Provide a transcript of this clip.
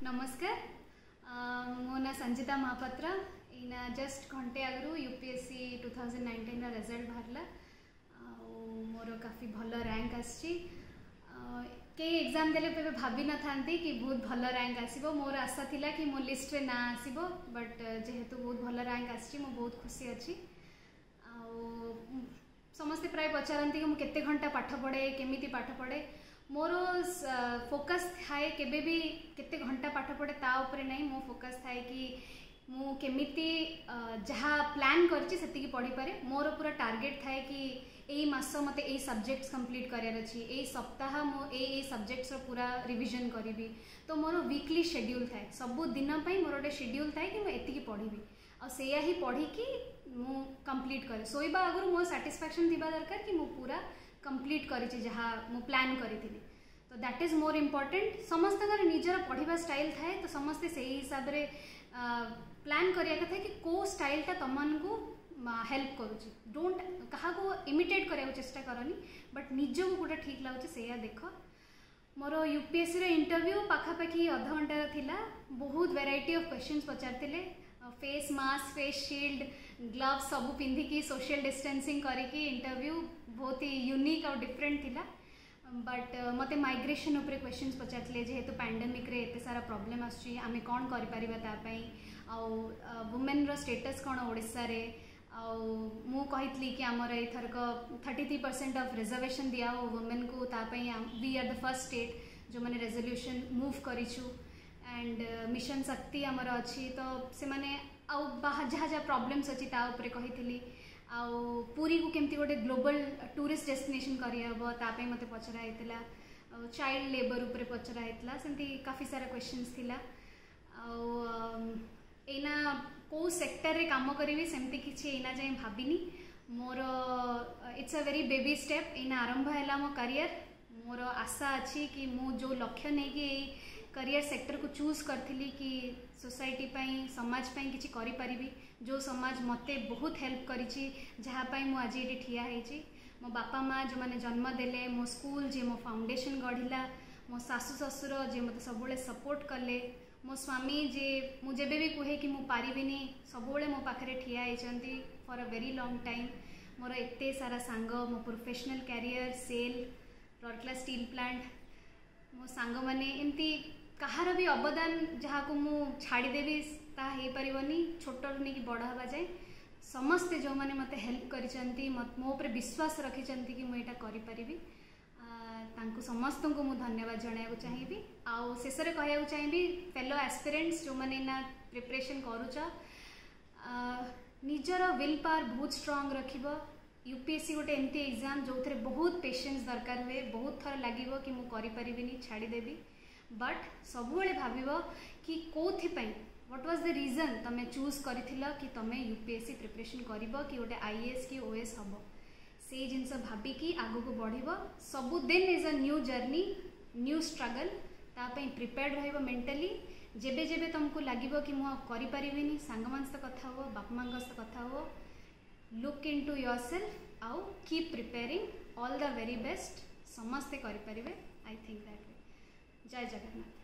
नमस्कार। मो ना संजिता महापात्र। इना जस्ट घंटे आगु यूपीएससी 2019 रिजल्ट बाहरला। मोर काफ़ी भल रैंक आसी। कई एग्जाम देले पे भाभी न थांती कि बहुत भल रैंक आसीबो। मोर आशा थिला कि मो लिस्ट रे ना आसीबो, बट जेहेतु बहुत भल रैंक आसी मो बहुत खुशी अच्छी। समस्ते प्राय पचारती कि मुझे केते घंटा पाठ पढ़े, केमिति पाठ पढ़े। मोर फोकस थाए केबे भी केते घंटा पाठ पढ़े ता उपरे नहीं। मो फोकस थाए कि मु केमिति जहाँ प्लान करछि सेतिकी पढ़ी पारे। मोर पूरा टार्गेट थाए कि एई मास मते एई सब्जेक्ट्स कंप्लीट करियर अछि, एई सप्ताह मो एई सब्जेक्ट्स रो पूरा रिवीजन करिवि। तो मोर वीकली शेड्यूल थाए, सबु दिन पई मोर गोटे शेड्यूल थाए कि मु एतिकी पढ़िबी आ सेया ही पढ़ी कि मु कंप्लीट करे। सोइबा आगु मो सैटिस्फैक्शन थिबा दरकार कि मु पूरा कंप्लीट करिछि जहाँ मु प्लान करिथिली। तो दैट इज मोर इम्पोर्टेंट। समस्त निजर पढ़ा स्टाइल थाए, तो समस्ते से हिसाब से प्लान करिया कथा कि को स्टाइलटा तुमको हेल्प करुच्ची। डोंट क्या इमिटेट करने चेष्टा करनी, बट निजक गोटे ठीक लगुच से देख। मोर यूपीएससी रे इंटरव्यू पाखापाखि आधा घंटार थिला। बहुत वेराइटी ऑफ क्वेश्चंस पचारथिले। Face mask, face shield, gloves सब पिंधिकी सोशल डिस्टेंसिंग करिकी इंटरव्यू बहुत ही यूनिक और डिफरेंट थिला। बट मते माइग्रेशन उपरे क्वेश्चंस पचारथिले। जेहेतु पैंडेमिक रे एते सारा प्रॉब्लम आछी, आमे कोन करि परिबा ता पई, आ वुमेन रो स्टेटस कोन ओडिसा रे। मु कहितली कि आमर एथरक 33% ऑफ रिजर्वेशन दिया हो वुमेन को। ता पई we are the first state जो माने रेजोल्यूशन मूव करिछु। एंड मिशन शक्ति आमर अच्छी, तो से माने बाहर जहाँ जहाँ प्रॉब्लम्स अच्छी ता उपरे कहितली। पुरी को केमती गोटे ग्लोबल टूरिस्ट डेस्टिनेशन करहब तापे मते पचराइतला। चाइल्ड लेबर उपरे पचराइतला। सेमती काफ़ी सारा क्वेश्चंस थिला। एना को सेक्टर रे काम करी सेमती किछि एना जाय भाबिनी। मोर it's a very baby step. एना आरंभ हैला मो करियर। मोर आशा अच्छी कि मु जो लक्ष्य नहीं कि करियर सेक्टर को चूज करथिली कि सोसाइटी पाई, समाज पाई किछि करि परिबी। जो समाज मते बहुत हेल्प करिछि, जहाँ पाई मु आज ये ठिया हेछि। मो बापा माँ जो माने जन्म देले, मो स्कूल जे मो फाउंडेशन गढ़िला, मो सासु ससुर जे मते सबुले सपोर्ट कले, मो स्वामी जे मु जेबे भी कहे कि मु पारिबिनी सबुले मो पाखरे ठिया हेचंती for a very long time. मोर एते सारा सांग, मो professional career, SAIL, Rourkela steel plant, मो सांग माने एमती कहार भी अवदान जहाँ को मु छाड़देवी ता हो पारिबनी। छोट नहीं कि बड़ हवा जाए समस्ते जो मैंने मते हेल्प करिसंती, मो ऊपर विश्वास रखिसंती कि मुझे करि परिबी। तांको समस्त को मु धन्यवाद जणाइबा चाहिबी। आउ शेष रे कहया चाहिबी फेलो एस्पिरेंट्स जो माने ना प्रिपरेशन करूच, निजर विल पावर बहुत स्ट्रांग रखिबो। यूपीएससी गोटे एमती एग्जाम जो थे बहुत पेशेंस दरकार हुए। बहुत थर लगे कि मु करि परिबिनी, छाड़देवी। बट सबुले भाविबो कि कोथिपाई व्हाट वाज द रीजन तमे चूज करिथिला कि तमे यूपीएससी प्रिपरेशन करिबो कि गोटे आईएएस कि ओएस हबो। से जिनस भाबिकी आगु को बढ़िबो। सबु दिन is a new journey, new struggle. ता पई प्रिपेयर्ड रहइबो मेंटली। जेबे जेबे तुमको लागिबो कि मु करि परिबिनी, सांगमान सह कथा हो, बापा मां सह कथा हो, लुक इनटू योरसेल्फ आउ keep preparing. All the very best. समस्ते करि परिबे। I think that way. जय जगन्नाथ।